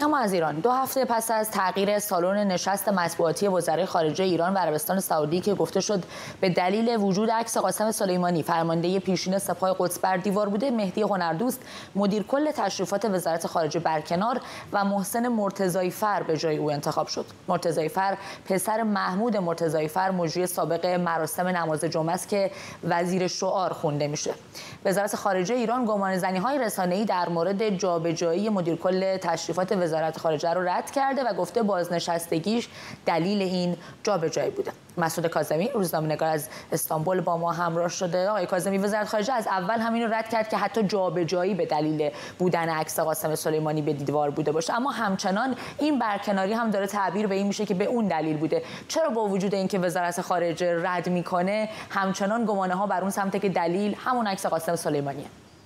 اما از ایران 2 هفته پس از تغییر سالن نشست مطبوعاتی وزرای خارجه ایران و عربستان سعودی که گفته شد به دلیل وجود عکس قاسم سلیمانی فرمانده پیشین سپاه قدس بر دیوار بوده، مهدی هنردوست مدیر کل تشریفات وزارت خارجه برکنار و محسن مرتضایی‌فر به جای او انتخاب شد. مرتضایی‌فر پسر محمود مرتضایی‌فر مجری سابق مراسم نماز جمعه است که وزیر شعار خونده میشه. وزارت خارجه ایران گمانه‌زنی‌های رسانه‌ای در مورد جابجایی مدیر کل تشریفات وزارت خارجه رو رد کرده و گفته بازنشستگیش دلیل این جابجایی بوده. مسعود کاظمی روزنامه‌نگار از استانبول با ما همراه شده. آقای کاظمی، وزارت خارجه از اول همین رو رد کرد که حتی جابجایی به دلیل بودن عکس قاسم سلیمانی به دیوار بوده باشه، اما همچنان این برکناری هم داره تعبیر به این میشه که به اون دلیل بوده. چرا با وجود اینکه وزارت خارجه رد میکنه همچنان گمانه‌ها بر اون سمته که دلیل همون عکس قاسم سلیمانیه؟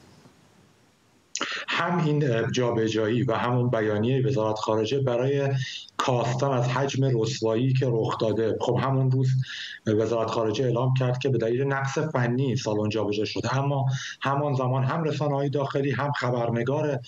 هم این جابجایی و همون بیانیه وزارت خارجه برای کاستن از حجم رسوایی که رخ داده. خب همون روز وزارت خارجه اعلام کرد که به دلیل نقص فنی سالن جابجا شده، اما همان زمان هم رسانه‌های داخلی هم خبرنگار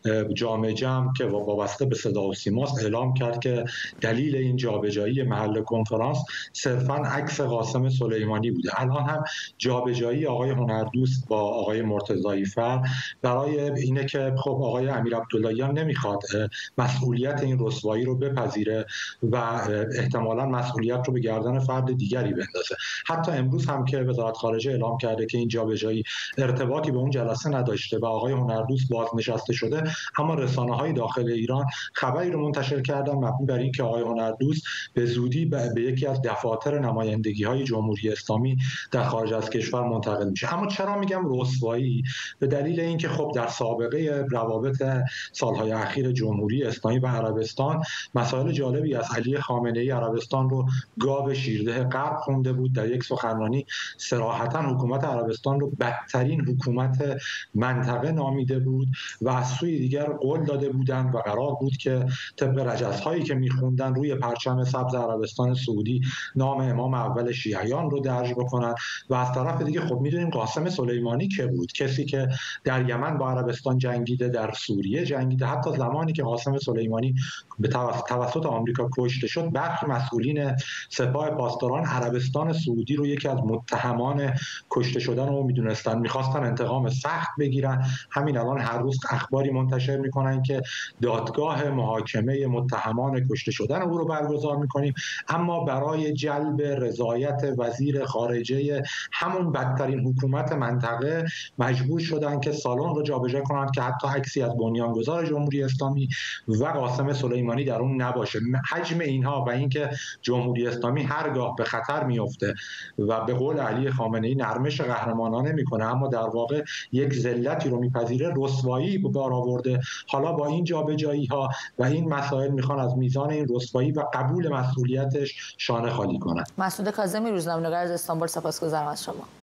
جامع جمع که وابسته به صدا و سیماست اعلام کرد که دلیل این جابجایی محل کنفرانس صرفاً عکس قاسم سلیمانی بوده. الان هم جابجایی آقای هنردوست با آقای مرتضایی‌فر برای اینه که خب آقای امیر عبداللهیان نمیخواد مسئولیت این رسوایی رو بپذیره و احتمالاً مسئولیت رو به گردن فرد دیگری بندازه. حتی امروز هم که وزارت خارجه اعلام کرده که این جابجایی ارتباطی به اون جلسه نداشته و آقای هنردوست بازنشسته شده، اما رسانه‌های داخل ایران خبری رو منتشر کردن مبنی بر اینکه آقای هنردوست به زودی به یکی از دفاتر نمایندگی‌های جمهوری اسلامی در خارج از کشور منتقل میشه. اما چرا میگم رسوایی؟ به دلیل اینکه خب در سابقه روابط سالهای اخیر جمهوری اسلامی و عربستان مسائل جالبی از علی خامنه‌ای عربستان رو گاو شیرده غرب خونده بود. در یک سخنرانی صراحتاً حکومت عربستان رو بدترین حکومت منطقه نامیده بود و از سوی دیگر قول داده بودند و قرار بود که طبق رجزهایی که میخوندن روی پرچم سبز عربستان سعودی نام امام اول شیعیان رو درج بکنن. و از طرف دیگه خب میدونیم قاسم سلیمانی که بود، کسی که در یمن با عربستان جنگیده، در سوریه جنگیده، حتی زمانی که قاسم سلیمانی به توسط آمریکا کشته شد برخی مسئولین سپاه پاسداران عربستان سعودی رو یکی از متهمان کشته شدن رو میدونستن، میخواستن انتقام سخت بگیرن. همین الان هر روز اخباری منتشر میکنن که دادگاه محاکمه متهمان کشته شدن او رو برگزار میکنیم، اما برای جلب رضایت وزیر خارجه همون بدترین حکومت منطقه مجبور شدن که سالن رو جابجا کنند که حتی عکسی از بنیانگذار جمهوری اسلامی و قاسم سلیمانی در اون نباشه. حجم اینها و اینکه جمهوری اسلامی هرگاه به خطر میفته و به قول علی خامنه‌ای نرمش قهرمانانه میکنه اما در واقع یک ذلتی رو میپذیره، رسوایی به بار آورده. حالا با این جابجایی ها و این مسائل میخوان از میزان این رسوایی و قبول مسئولیتش شانه خالی کنند. مسعود کاظمی روزنامه‌نگار از استانبول، سپاسگزارم از شما.